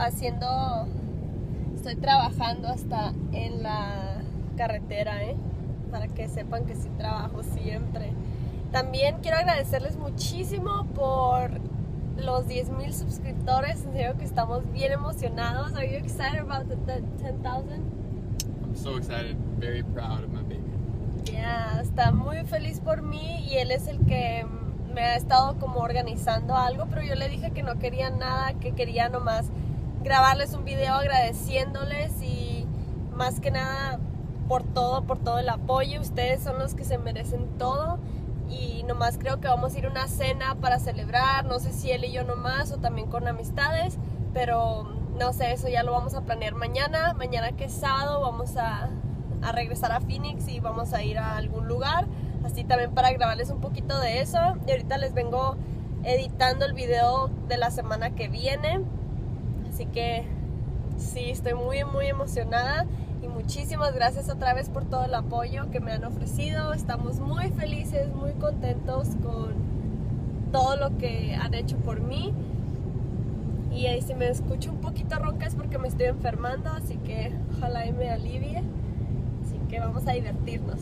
estoy trabajando hasta en la carretera, para que sepan que sí trabajo siempre. También quiero agradecerles muchísimo por los 10,000 suscriptores. En serio que estamos bien emocionados. Are you excited about the 10,000? I'm so excited, very proud of my baby. Yeah, está muy feliz por mí y él es el que me ha estado como organizando algo, pero yo le dije que no quería nada, que quería nomás grabarles un video agradeciéndoles y más que nada por todo el apoyo. Ustedes son los que se merecen todo y nomás creo que vamos a ir a una cena para celebrar, no sé si él y yo nomás o también con amistades, pero no sé, eso ya lo vamos a planear mañana que es sábado. Vamos a regresar a Phoenix y vamos a ir a algún lugar, así también para grabarles un poquito de eso. Y ahorita les vengo editando el video de la semana que viene, así que sí, estoy muy emocionada y muchísimas gracias otra vez por todo el apoyo que me han ofrecido. Estamos muy felices, muy contentos con todo lo que han hecho por mí. Y ahí si me escucho un poquito ronca es porque me estoy enfermando, así que ojalá y me alivie. Así que vamos a divertirnos.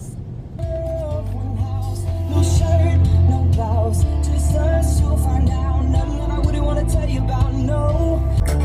No shirt, no blouse, just us, you'll find out. Nothing that I wouldn't want to tell you about, no.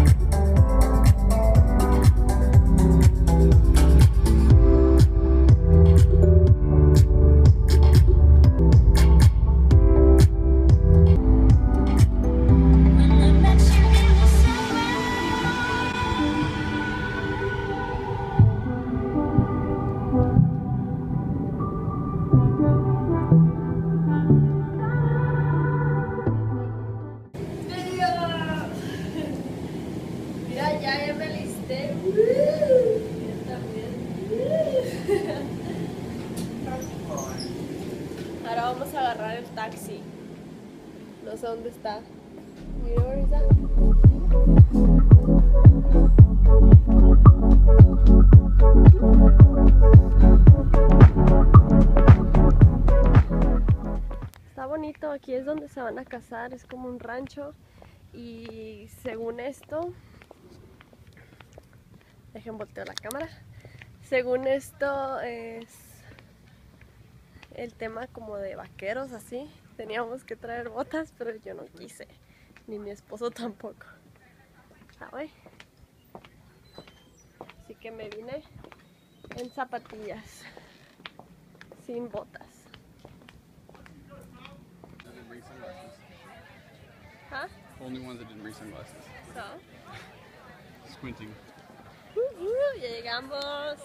Ya me alisté. Ahora vamos a agarrar el taxi. No sé dónde está. You know where is that? Está bonito, aquí es donde se van a casar, es como un rancho. Y según esto, dejen volteo la cámara. Según esto es el tema como de vaqueros, así. Teníamos que traer botas, pero yo no quise, ni mi esposo tampoco. ¿Sabe? Así que me vine en zapatillas, sin botas. ¿Ah? Only ones that didn't bring sunglasses. So. Squinting. Ya llegamos.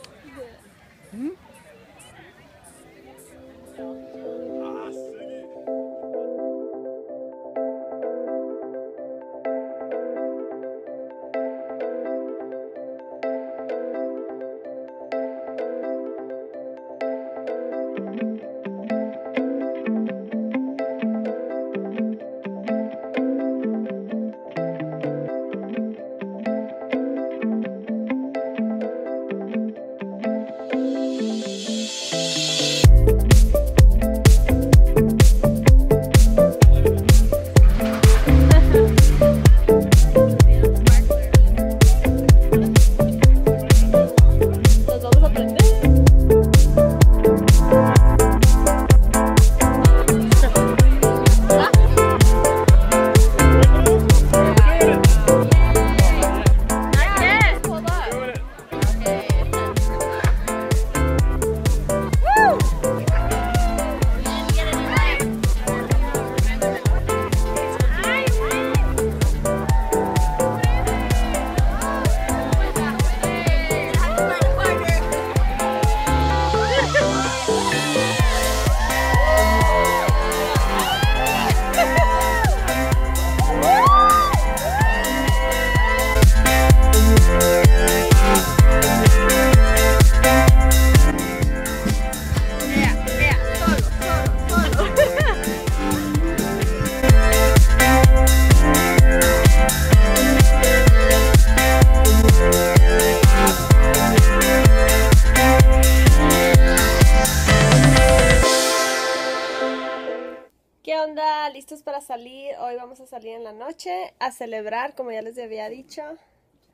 ¿Listos para salir? Hoy vamos a salir en la noche a celebrar, como ya les había dicho.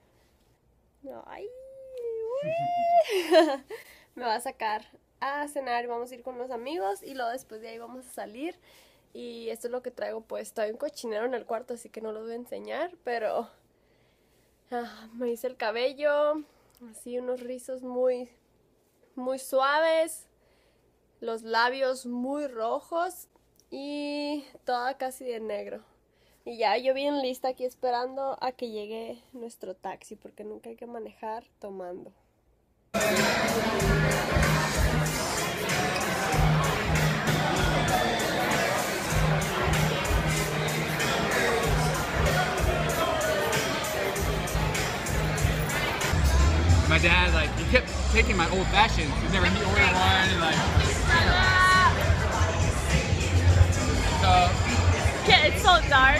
Ay, me va a sacar a cenar y vamos a ir con unos amigos y luego después de ahí vamos a salir. Y esto es lo que traigo puesto. Hay un cochinero en el cuarto, así que no lo voy a enseñar, pero me hice el cabello, así unos rizos muy, muy suaves, los labios muy rojos y toda casi de negro. Y ya yo bien lista aquí esperando a que llegue nuestro taxi, porque nunca hay que manejar tomando. My dad, like, he kept taking my old fashions. He's never he ordered one, and like. So. Yeah, it's so dark.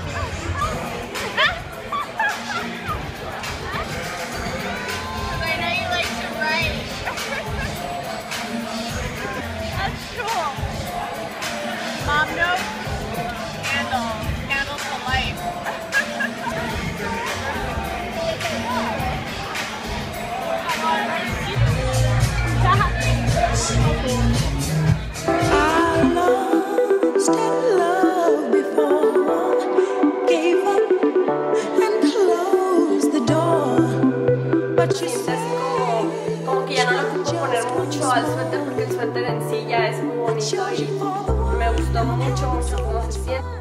I know you like to write. That's cool. Mom note. Candles for life. I lost in love before, gave up and closed the door, but you Sientes como que ya no le ocupo poner mucho al suéter porque el suéter en sí ya es muy bonito y me gustó mucho cómo se siente.